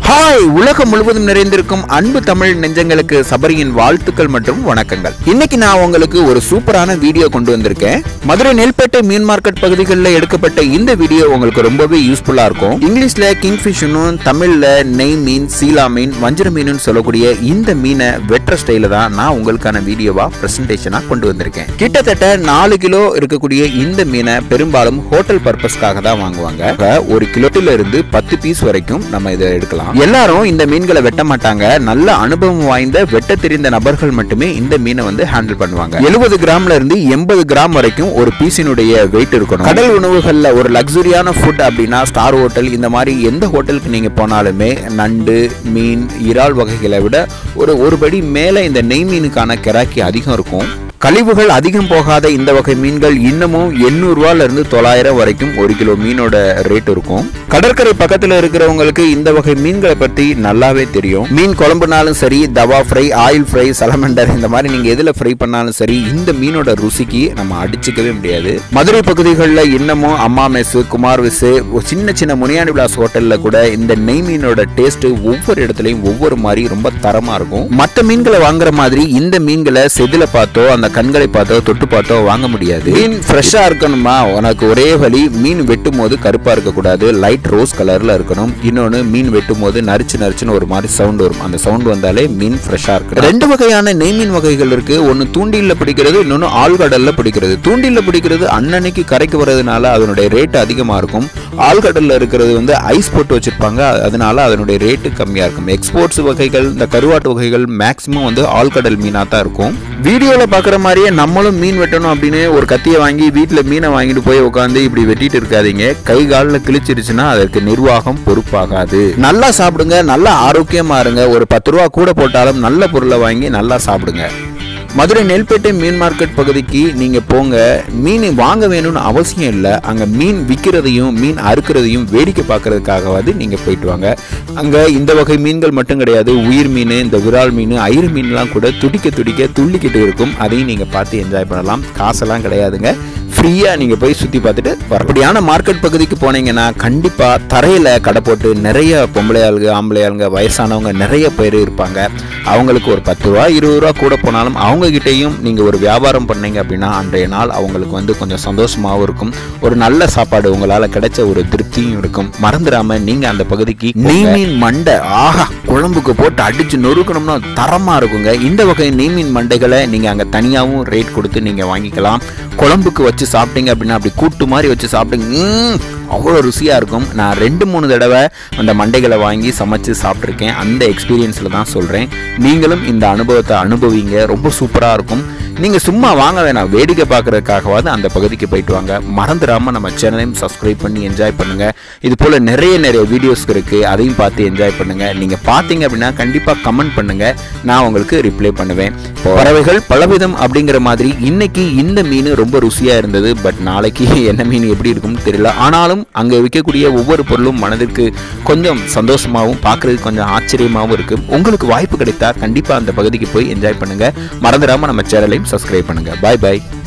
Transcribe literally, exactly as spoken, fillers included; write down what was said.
Hi, உலகம் முழுவதும் நிறைந்திருக்கும் அன்பு தமிழ் நெஞ்சங்களுக்கு சபரியின் வாழ்த்துக்கள் மற்றும் வணக்கங்கள். இன்னைக்கு நான் உங்களுக்கு ஒரு சூப்பரான வீடியோ கொண்டு வந்திருக்கேன். மதுரை நெல்பேட்டை மீன் மார்க்கெட் பகுதிகளில் எடுக்கப்பட்ட இந்த வீடியோ உங்களுக்கு ரொம்பவே யூஸ்ஃபுல்லா இருக்கும். இங்கிலீஷ்ல கிங்ஃபிஷ்னு, தமிழ்ல நெய் மீன், சீலா மீன், வஞ்சர மீன் சொல்லக்கூடிய இந்த மீனை வெற்ற ஸ்டைல தான் நான் உங்களுக்கான வீடியோவா பிரசன்டேஷனா கொண்டு வந்திருக்கேன். கிட்டத்தட்ட நாலு கிலோ இருக்கக்கூடிய இந்த மீனை பெரும்பாலும் ஹோட்டல் பர்பஸ்க்காக தான் வாங்குவாங்க. ஒரு கிலோட்டில இருந்து பத்து பீஸ் வரைக்கும் நம்ம இதை எடுக்கலாம். எல்லாரும் இந்த மீன்களை வெட்ட மாட்டாங்க. நல்ல அனுபவம் வாய்ந்த வெட்ட தெரிந்த நபர்கள் மட்டுமே இந்த மீனை வந்து ஹேண்டில் பண்ணுவாங்க. எழுபது கிராம்ல இருந்து எண்பது கிராம் வரைக்கும் ஒரு பீஸினுடைய வெயிட் இருக்கணும். கடல் உணவுகள்ல ஒரு லக்ஸுரியான ஃபுட் அப்படின்னா ஸ்டார் ஹோட்டல், இந்த மாதிரி எந்த ஹோட்டலுக்கு நீங்க போனாலுமே நண்டு, மீன், இறால் வகைகளை விட ஒரு ஒரு படி மேல இந்த நெய் மீனுக்கான கிராக்கி அதிகம் இருக்கும். கழிவுகள் அதிகம் போகாத இந்த வகை மீன்கள் இன்னமும் எண்ணூறு ரூபாயில இருந்து தொள்ளாயிரம் வரைக்கும் ஒரு கிலோ மீனோட ரேட் இருக்கும். கடற்கரை பக்கத்துல இருக்கிறவங்களுக்கு இந்த வகை மீன்களை பத்தி நல்லாவே தெரியும். மீன் குழம்புனாலும் சரி, தவா ஃப்ரை, ஆயில் ஃப்ரை, சலமண்டர், இந்த மாதிரி நீங்க எதுல ஃப்ரை பண்ணாலும் சரி, இந்த மீனோட ருசிக்கு நம்ம அடிச்சுக்கவே முடியாது. மதுரை பகுதிகளில் இன்னமும் அம்மா மெஸ், குமார் மெஸ், சின்ன சின்ன முனியாண்டி விலாஸ் ஹோட்டல்ல கூட இந்த நெய் மீனோட டேஸ்ட் ஒவ்வொரு இடத்துலயும் ஒவ்வொரு மாதிரி ரொம்ப தரமா இருக்கும். மற்ற மீன்களை வாங்குற மாதிரி இந்த மீன்களை செதில பார்த்தோ அந்த கண்களை பார்த்தோ தொட்டு பார்த்தோ வாங்க முடியாது. மீன் ஃப்ரெஷ்ஷா இருக்கணுமா, உனக்கு ஒரே வழி மீன் வெட்டும் போது கருப்பா இருக்கக்கூடாது, லைட் ரோஸ் கலர்ல இருக்கணும். இன்னொன்னு மீன் வெட்டும் போது நரிச்சு நரிச்சுன்னு ஒரு மாதிரி சவுண்ட் வரும். அந்த சவுண்ட் வந்தாலே மீன் ஃப்ரெஷ்ஷா இருக்கு. ரெண்டு வகையான நெய் மீன் வகைகள் இருக்கு. ஒன்னு தூண்டில பிடிக்கிறது, இன்னொன்னு ஆழ்கடல்ல பிடிக்கிறது. தூண்டில பிடிக்கிறது அன்னன்னைக்கு கரைக்கு வர்றதுனால அதனுடைய ரேட் அதிகமா இருக்கும். ஆழ்கடல்ல இருக்கிறது வந்து ஐஸ் போட்டு வச்சிருப்பாங்க, அதனால அதனுடைய ரேட்டு கம்மியா இருக்கும். எக்ஸ்போர்ட்ஸ் வகைகள், இந்த கருவாட்டு வகைகள் மேக்சிமம் வந்து ஆழ்கடல் மீனா தான் இருக்கும். வீடியோல பாக்குற மாதிரியே நம்மளும் மீன் வெட்டணும் அப்படின்னு ஒரு கத்தியை வாங்கி வீட்டுல மீனை வாங்கிட்டு போய் உட்காந்து இப்படி வெட்டிட்டு இருக்காதீங்க. கை காலில் கிழிச்சிருச்சுன்னா அதற்கு நிர்வாகம் பொறுப்பாகாது. நல்லா சாப்பிடுங்க, நல்லா ஆரோக்கியமா இருங்க. ஒரு பத்து ரூபா கூட போட்டாலும் நல்ல பொருளை வாங்கி நல்லா சாப்பிடுங்க. மதுரை நெல்பேட்டை மீன் மார்க்கெட் பகுதிக்கு நீங்க போங்க. மீன் வாங்க வேணும்னு அவசியம் இல்லை. அங்க மீன் விற்கிறதையும் மீன் அறுக்கிறதையும் வேடிக்கை பார்க்கறதுக்காகவாது நீங்க போயிட்டு வாங்க. அங்க இந்த வகை மீன்கள் மட்டும் கிடையாது, உயிர் மீன், இந்த விரால் மீன், ஐரு மீன்லாம் கூட துடிக்க துடிக்க துள்ளிக்கிட்டு இருக்கும். அதையும் நீங்க பார்த்து என்ஜாய் பண்ணலாம். காசெல்லாம் கிடையாதுங்க, ஃப்ரீயா நீங்க போய் சுத்தி பார்த்துட்டு வர. அப்படியான மார்க்கெட் பகுதிக்கு போனீங்கன்னா கண்டிப்பா தரையில கடை போட்டு நிறைய பொம்பளை ஆளுங்க, ஆம்பளை ஆளுங்க, வயசானவங்க நிறைய பேர் இருப்பாங்க. அவங்களுக்கு ஒரு பத்து ரூபா இருபது ரூபா கூட போனாலும் அவங்க கிட்டையும் நீங்க ஒரு வியாபாரம் பண்ணீங்க அப்படின்னா அன்றைய நாள் அவங்களுக்கு வந்து கொஞ்சம் சந்தோஷமாகவும் இருக்கும். ஒரு நல்ல சாப்பாடு உங்களால கிடைச்ச ஒரு திருப்தியும் இருக்கும். மறந்துடாம நீங்க அந்த பகுதிக்கு நெய் மீன் மண்டை, ஆஹா, குழம்புக்கு போட்டு அடிச்சு நொறுக்கணும்னா தரமா இருக்குங்க. இந்த வகை நெய் மீன் மண்டைகளை நீங்க அங்க தனியாகவும் ரேட் கொடுத்து நீங்க வாங்கிக்கலாம். குழம்புக்கு வச்சு சாப்பிட்டீங்க அப்படின்னா அப்படி கூட்டு மாதிரி வச்சு சாப்பிட்டீங்க, அவ்வளோ ருசியாக இருக்கும். நான் ரெண்டு மூணு தடவை அந்த மண்டைகளை வாங்கி சமைச்சு சாப்பிட்ருக்கேன். அந்த எக்ஸ்பீரியன்ஸில் தான் சொல்கிறேன். நீங்களும் இந்த அனுபவத்தை அனுபவிங்க. ரொம்ப சூப்பராக இருக்கும். நீங்கள் சும்மா வாங்க வேணாம், வேடிக்கை பார்க்குறதுக்காகவாது அந்த பகுதிக்கு போயிட்டு வாங்க. மறந்துடாமல் நம்ம சேனலையும் சப்ஸ்கிரைப் பண்ணி என்ஜாய் பண்ணுங்கள். இது போல் நிறைய நிறைய வீடியோஸ் இருக்குது, அதையும் பார்த்து என்ஜாய் பண்ணுங்கள். நீங்கள் பார்த்தீங்க அப்படின்னா கண்டிப்பாக கமெண்ட் பண்ணுங்கள், நான் உங்களுக்கு ரிப்ளை பண்ணுவேன். பறவைகள் பலவிதம் அப்படிங்கிற மாதிரி இன்னைக்கு இந்த மீன் ரொம்ப ருசியாக இருந்தது. பட் நாளைக்கு என்ன மீன் எப்படி இருக்கும்னு தெரியல. ஆனாலும் அங்கே விற்கக்கூடிய ஒவ்வொரு பொருளும் மனதிற்கு கொஞ்சம் சந்தோஷமாகவும் பார்க்குறதுக்கு கொஞ்சம் ஆச்சரியமாகவும் இருக்குது. உங்களுக்கு வாய்ப்பு கிடைத்தா கண்டிப்பாக அந்த பகுதிக்கு போய் என்ஜாய் பண்ணுங்கள். மறந்துடாமல் நம்ம சேனலையும் சப்ஸ்கிரைப் பண்ணுங்க. பாய் பாய்.